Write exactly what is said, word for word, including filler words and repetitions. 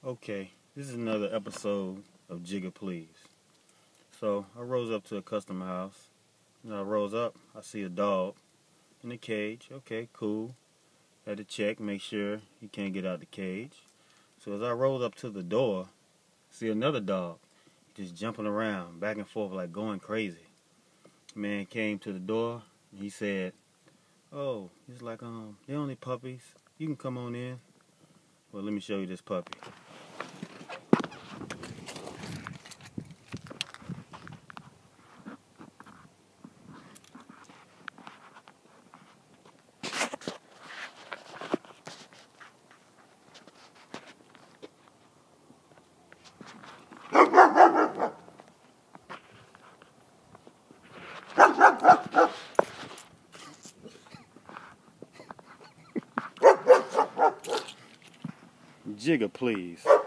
Okay, this is another episode of Jigga Please. So I rose up to a customer house. When I rose up, I see a dog in the cage. Okay, cool. Had to check, make sure he can't get out the cage. So as I rose up to the door, see another dog just jumping around, back and forth like going crazy. Man came to the door. And he said, "Oh, he's like, um, they're only puppies. You can come on in." Well, let me show you this puppy. Jigga Please.